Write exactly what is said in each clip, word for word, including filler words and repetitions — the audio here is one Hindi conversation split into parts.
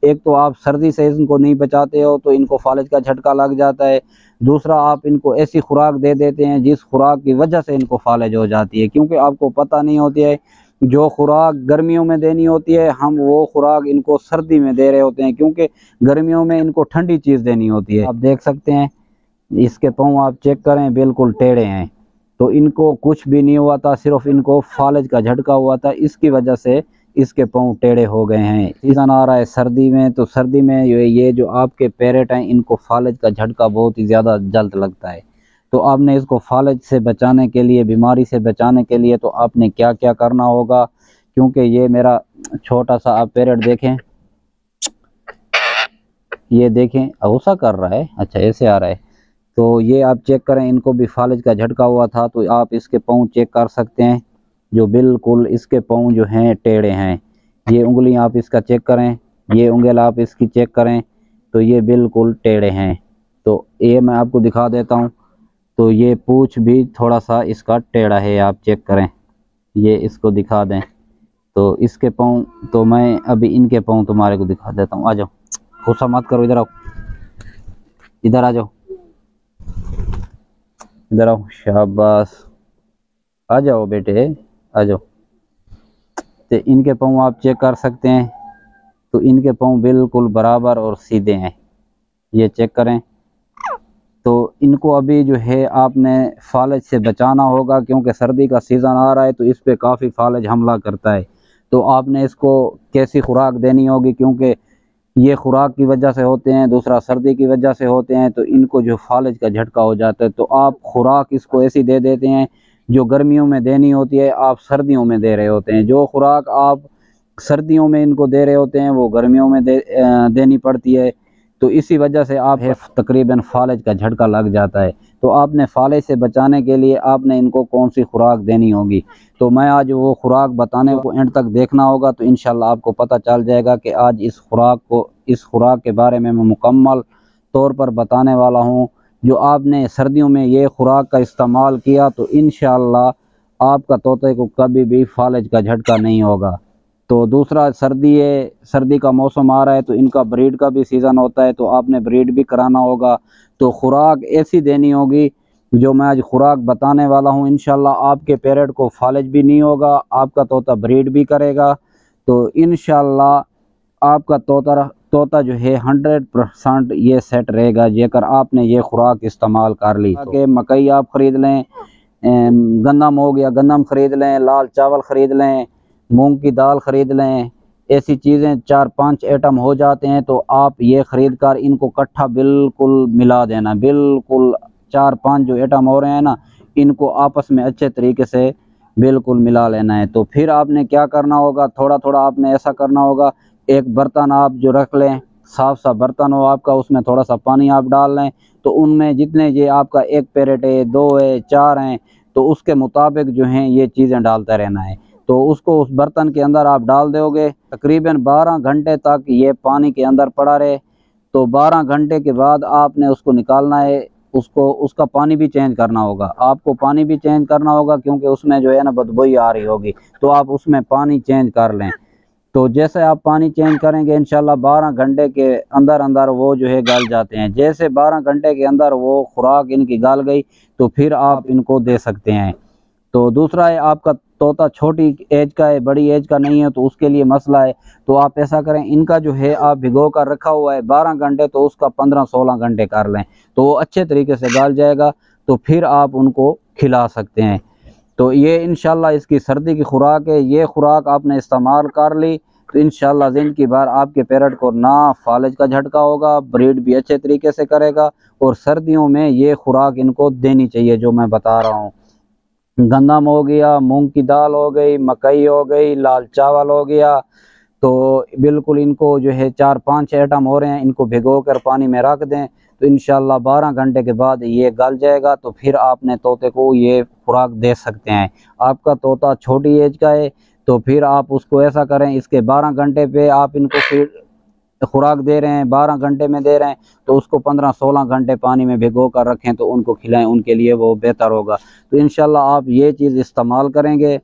एक तो आप सर्दी से इनको नहीं बचाते हो तो इनको फालिज का झटका लग जाता है, दूसरा आप इनको ऐसी खुराक दे देते हैं जिस खुराक की वजह से इनको फालिज हो जाती है, क्योंकि आपको पता नहीं होती है जो खुराक गर्मियों में देनी होती है हम वो खुराक इनको सर्दी में दे रहे होते हैं, क्योंकि गर्मियों में इनको ठंडी चीज़ देनी होती है। आप देख सकते हैं इसके पाँव आप चेक करें बिल्कुल टेढ़े हैं, तो इनको कुछ भी नहीं हुआ था, सिर्फ इनको फालिज का झटका हुआ था, इसकी वजह से इसके पाँव टेढ़े हो गए हैं। सीजन आ रहा है सर्दी में, तो सर्दी में ये जो आपके पैरेट हैं इनको फालिज का झटका बहुत ही ज़्यादा जल्द लगता है। तो आपने इसको फालिज से बचाने के लिए, बीमारी से बचाने के लिए तो आपने क्या क्या करना होगा, क्योंकि ये मेरा छोटा सा आप पैरेट देखें, ये देखें गुस्सा कर रहा है, अच्छा ऐसे आ रहा है, तो ये आप चेक करें इनको भी फालिज का झटका हुआ था, तो आप इसके पाँव चेक कर सकते हैं जो बिल्कुल इसके पाँव जो हैं टेढ़े हैं। ये उंगली आप इसका चेक करें, ये उंगल आप इसकी चेक करें, तो ये बिल्कुल टेढ़े हैं। तो ये मैं आपको दिखा देता हूँ, तो ये पूंछ भी थोड़ा सा इसका टेढ़ा है, आप चेक करें, ये इसको दिखा दें, तो इसके पाँव, तो मैं अभी इनके पाँव तुम्हारे को दिखा देता हूँ। आ जाओ, गुस्सा मत करो, इधर आओ, इधर आ जाओ, इधर आओ, शाबाश, आ जाओ बेटे, आ जाओ। तो इनके पाँव आप चेक कर सकते हैं, तो इनके पाँव बिल्कुल बराबर और सीधे हैं, ये चेक करें। तो इनको अभी जो है आपने फालिज से बचाना होगा, क्योंकि सर्दी का सीज़न आ रहा है तो इस पे काफ़ी फालिज हमला करता है। तो आपने इसको कैसी खुराक देनी होगी, क्योंकि ये खुराक की वजह से होते हैं, दूसरा सर्दी की वजह से होते हैं, तो इनको जो फालिज का झटका हो जाता है। तो आप खुराक इसको ऐसी दे देते हैं जो गर्मियों में देनी होती है आप सर्दियों में दे रहे होते हैं, जो खुराक आप सर्दियों में इनको दे रहे होते हैं वो गर्मियों में दे, देनी पड़ती है। तो इसी वजह से आप तकरीबन फालिज का झटका लग जाता है। तो आपने फालिज से बचाने के लिए आपने इनको कौन सी खुराक देनी होगी, तो मैं आज वो खुराक बताने को एंड तक देखना होगा, तो इंशाल्लाह आपको पता चल जाएगा कि आज इस खुराक को इस खुराक के बारे में मैं मुकम्मल तौर पर बताने वाला हूँ। जो आपने सर्दियों में ये खुराक का इस्तेमाल किया तो इंशाल्लाह आपका तोते को कभी भी फालिज का झटका नहीं होगा। तो दूसरा, सर्दी है, सर्दी का मौसम आ रहा है तो इनका ब्रीड का भी सीज़न होता है, तो आपने ब्रीड भी कराना होगा। तो खुराक ऐसी देनी होगी जो मैं आज खुराक बताने वाला हूँ, इंशाल्लाह आपके पैरेट को फालिज भी नहीं होगा, आपका तोता ब्रीड भी करेगा। तो इंशाल्लाह आपका तोता तोता जो है हंड्रेड परसेंट ये सेट रहेगा जेकर आपने ये खुराक इस्तेमाल कर ली। कि मकई आप ख़रीद लें, गंदम हो गया गंदम ख़रीद लें, लाल चावल ख़रीद लें, मूंग की दाल ख़रीद लें, ऐसी चीज़ें चार पांच आइटम हो जाते हैं, तो आप ये ख़रीद कर इनको इकट्ठा बिल्कुल मिला देना। बिल्कुल चार पांच जो आइटम हो रहे हैं ना, इनको आपस में अच्छे तरीके से बिल्कुल मिला लेना है। तो फिर आपने क्या करना होगा, थोड़ा थोड़ा आपने ऐसा करना होगा, एक बर्तन आप जो रख लें, साफ सा बर्तन हो आपका, उसमें थोड़ा सा पानी आप डाल लें, तो उनमें जितने ये आपका एक पैरेट है, दो है, चार हैं, तो उसके मुताबिक जो हैं ये चीज़ें डालते रहना है। तो उसको उस बर्तन के अंदर आप डाल दोगे, तकरीबन बारह घंटे तक ये पानी के अंदर पड़ा रहे। तो बारह घंटे के बाद आपने उसको निकालना है, उसको उसका पानी भी चेंज करना होगा, आपको पानी भी चेंज करना होगा, क्योंकि उसमें जो है ना बदबू आ रही होगी, तो आप उसमें पानी चेंज कर लें। तो जैसे आप पानी चेंज करेंगे इंशाल्लाह बारह घंटे के अंदर अंदर वो जो है गल जाते हैं। जैसे बारह घंटे के अंदर वो खुराक इनकी गल गई तो फिर आप इनको दे सकते हैं। तो दूसरा है, आपका तोता छोटी एज का है, बड़ी एज का नहीं है, तो उसके लिए मसला है। तो आप ऐसा करें, इनका जो है आप भिगो कर रखा हुआ है बारह घंटे, तो उसका पंद्रह सोलह घंटे कर लें, तो वो अच्छे तरीके से गल जाएगा, तो फिर आप उनको खिला सकते हैं। तो ये इंशाल्लाह इसकी सर्दी की खुराक है, ये खुराक आपने इस्तेमाल कर ली तो इंशाल्लाह ज़िंदगी भर आपके पैरेट को ना फालिज का झटका होगा, ब्रीड भी अच्छे तरीके से करेगा। और सर्दियों में ये खुराक इनको देनी चाहिए जो मैं बता रहा हूँ। गंदम हो गया, मूंग की दाल हो गई, मकई हो गई, लाल चावल हो गया, तो बिल्कुल इनको जो है चार पांच आइटम हो रहे हैं, इनको भिगो कर पानी में रख दें, तो इंशाल्लाह बारह घंटे के बाद ये गल जाएगा, तो फिर आपने तोते को ये खुराक दे सकते हैं। आपका तोता छोटी एज का है तो फिर आप उसको ऐसा करें, इसके बारह घंटे पे आप इनको फिर खुराक दे रहे हैं, बारह घंटे में दे रहे हैं, तो उसको पंद्रह सोलह घंटे पानी में भिगो कर रखें, तो उनको खिलाएं, उनके लिए वो बेहतर होगा। तो इंशाल्लाह आप ये चीज़ इस्तेमाल करेंगे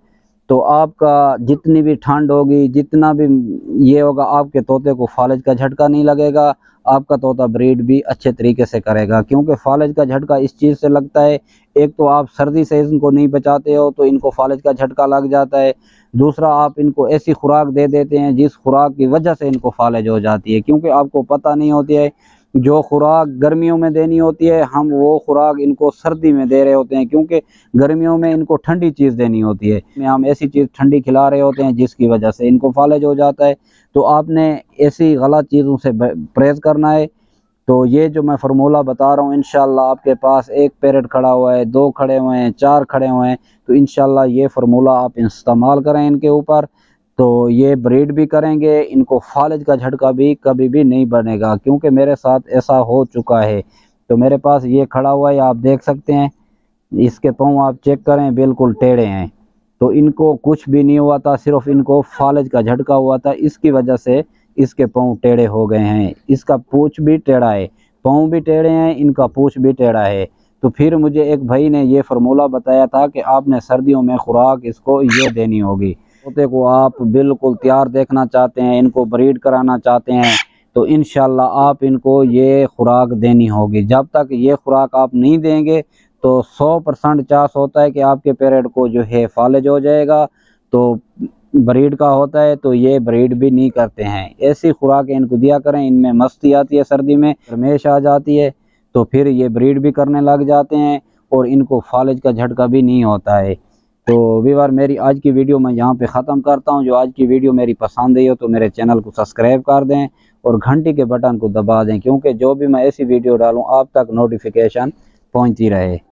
तो आपका जितनी भी ठंड होगी, जितना भी ये होगा, आपके तोते को फालिज का झटका नहीं लगेगा, आपका तोता ब्रीड भी अच्छे तरीके से करेगा। क्योंकि फालिज का झटका इस चीज़ से लगता है, एक तो आप सर्दी से इनको नहीं बचाते हो तो इनको फालिज का झटका लग जाता है, दूसरा आप इनको ऐसी खुराक दे देते हैं जिस खुराक की वजह से इनको फालिज हो जाती है। क्योंकि आपको पता नहीं होती है, जो खुराक गर्मियों में देनी होती है हम वो खुराक इनको सर्दी में दे रहे होते हैं, क्योंकि गर्मियों में इनको ठंडी चीज़ देनी होती है, हम ऐसी चीज़ ठंडी खिला रहे होते हैं जिसकी वजह से इनको फालिज हो जाता है। तो आपने ऐसी गलत चीज़ों से परहेज़ करना है। तो ये जो मैं फार्मूला बता रहा हूँ, इंशाल्लाह आपके पास एक पैरेट खड़ा हुआ है, दो खड़े हुए हैं, चार खड़े हुए हैं, तो इंशाल्लाह ये फार्मूला आप इस्तेमाल करें इनके ऊपर, तो ये ब्रीड भी करेंगे, इनको फालिज का झटका भी कभी भी नहीं बनेगा। क्योंकि मेरे साथ ऐसा हो चुका है। तो मेरे पास ये खड़ा हुआ है, आप देख सकते हैं, इसके पाँव आप चेक करें बिल्कुल टेढ़े हैं। तो इनको कुछ भी नहीं हुआ था, सिर्फ इनको फालिज का झटका हुआ था, इसकी वजह से इसके पाँव टेढ़े हो गए हैं। इसका पूँछ भी टेढ़ा है, पाँव भी टेढ़े हैं, इनका पूँछ भी टेढ़ा है। तो फिर मुझे एक भाई ने ये फार्मूला बताया था कि आपने सर्दियों में खुराक इसको ये देनी होगी। तोते को आप बिल्कुल तैयार देखना चाहते हैं, इनको ब्रीड कराना चाहते हैं, तो इंशाल्लाह आप इनको ये खुराक देनी होगी। जब तक ये खुराक आप नहीं देंगे तो सौ परसेंट चांस होता है कि आपके पैरेट को जो है फालिज हो जाएगा। तो ब्रीड का होता है तो ये ब्रीड भी नहीं करते हैं। ऐसी खुराकें इनको दिया करें, इनमें मस्ती आती है, सर्दी में गर्मेश आ जाती है, तो फिर ये ब्रीड भी करने लग जाते हैं और इनको फालिज का झटका भी नहीं होता है। तो व्यूअर, मेरी आज की वीडियो मैं यहाँ पे ख़त्म करता हूँ। जो आज की वीडियो मेरी पसंद आई हो तो मेरे चैनल को सब्सक्राइब कर दें और घंटी के बटन को दबा दें, क्योंकि जो भी मैं ऐसी वीडियो डालूँ आप तक नोटिफिकेशन पहुँचती रहे।